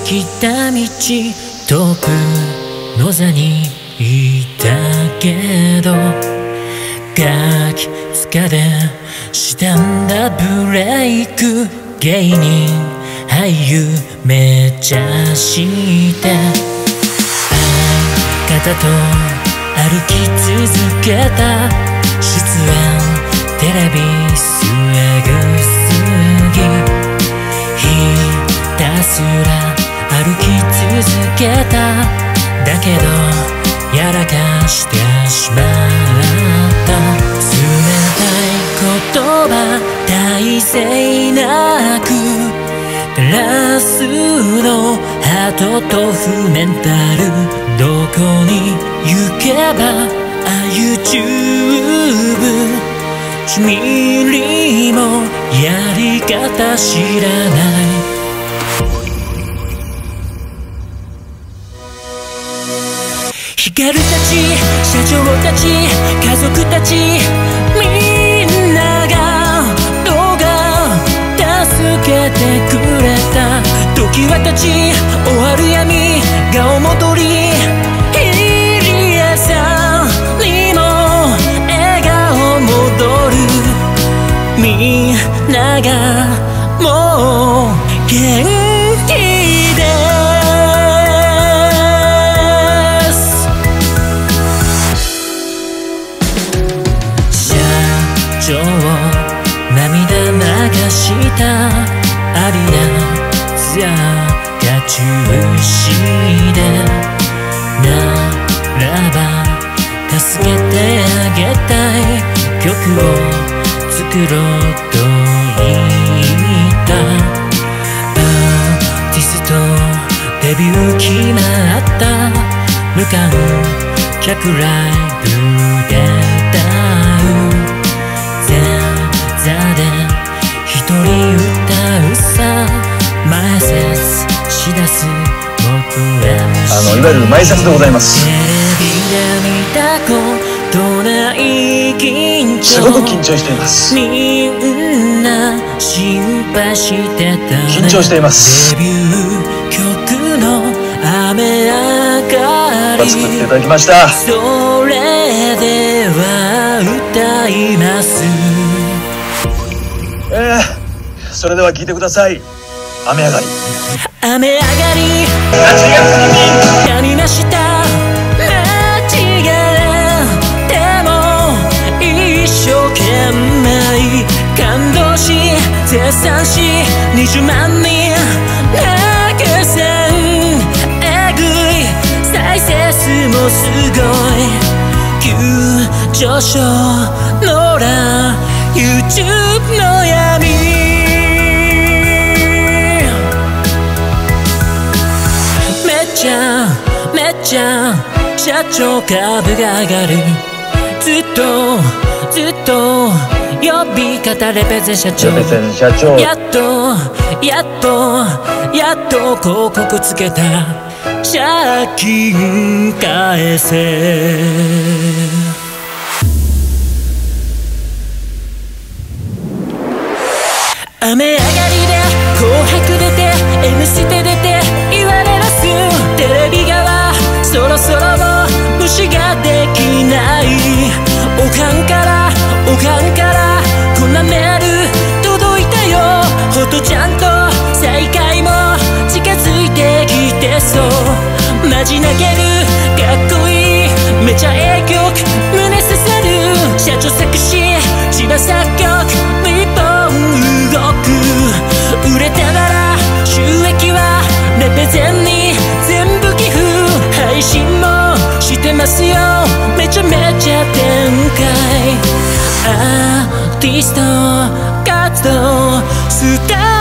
きた道遠くの座にいたけど、ガキ疲れしたんだブレイク芸人俳優目指して相方と歩き続けた出演テレビスエグすぎひたすら歩き続けただけどやらかしてしまった冷たい言葉大勢なくガラスのハートとフメンタルどこに行けばYouTube 1ミリもやり方知らない光たち社長たち家族たちみんなが動画助けてくれた時はたち終わる闇がお戻り入江さんにも笑顔戻るみんながもう元気で涙流したアリアツアーが中止でならば助けてあげたい曲を作ろうと言ったアーティストデビュー決まった無観客ライブで歌う座で一人歌うさ前説しだす僕らいわゆる前説でございます。 テレビで見たことない緊張すごく緊張しています。 みんな心配してた、ね、 緊張しています。 デビュー曲の雨上がり作っていただきました。 それでは歌いますそれでは聴いてください。雨上がり。 雨上がり 8月にやりました間違えても一生懸命感動し絶賛し20万人投げ銭えぐい再生数もすごい急上昇のら YouTube の闇めっちゃ社長株が上がるずっと呼び方レペゼン社長やっと広告つけた借金返せ雨上がりで紅白出て M ステ出て言われますテレビ側そろそろ無視ができないおかんからこんなメール届いたよほんとちゃんと再会も近づいてきてそうマジ泣けるかっこいいめちゃええ曲胸刺さる社長作詞千葉作曲一本動く売れたなら収益はレペゼンに全部寄付配信もしてますよめちゃめちゃ展開アーティスト活動スター